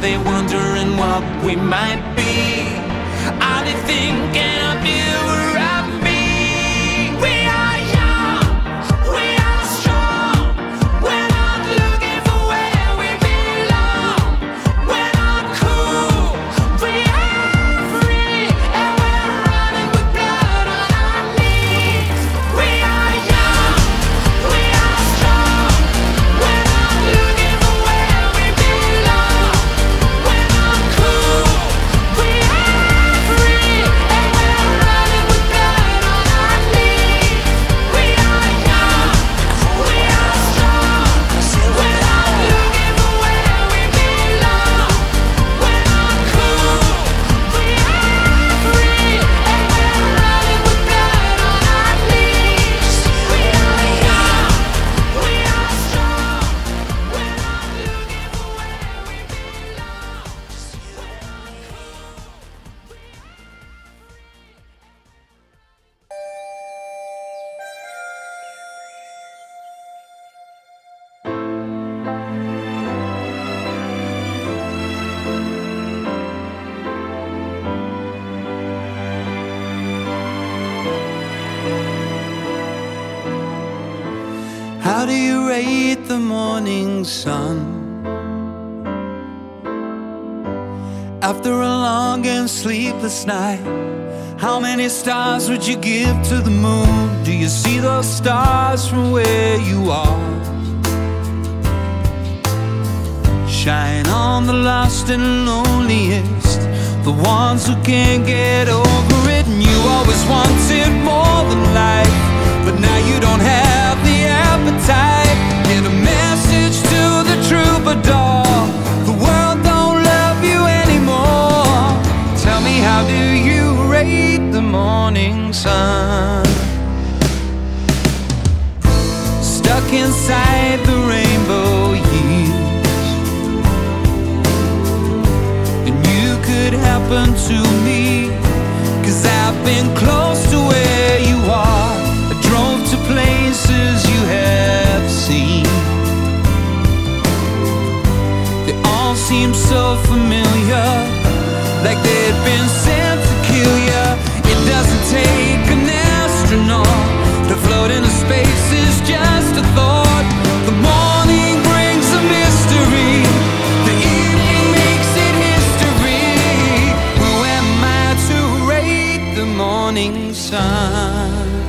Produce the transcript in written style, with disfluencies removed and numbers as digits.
they wondering what we might be? Are they thinking of you or of me? We are young, we are strong. We're not looking for where we belong. We're not cool, we are free, and we're running with blood on our knees. We are young, we are strong. We're not looking for where we belong. We're not cool, we are free, and we're running with blood on our knees. We are young, we are strong. We're not looking for where we belong. We're not cool, we are free, and we're running with blood on our knees. We are young, we are strong. We're not looking for where we How do you rate the morning sun? After a long and sleepless night, how many stars would you give to the moon? Do you see those stars from where you are? Shine on the lost and loneliest, the ones who can't get over it. And you always wanted more than life, but now you don't have the appetite. Get a message to the troubadour: the world don't love you anymore. Tell me, how do you rate the morning sun? Stuck inside the rainbow years, and you could happen to me, 'cause I've been close to where you are. I drove to places you have seen. They all seem so familiar, like they'd been sent to kill ya. It doesn't take an astronaut to float into space, is just a thought. The morning brings a mystery, the evening makes it history. Who am I to rate the morning sun?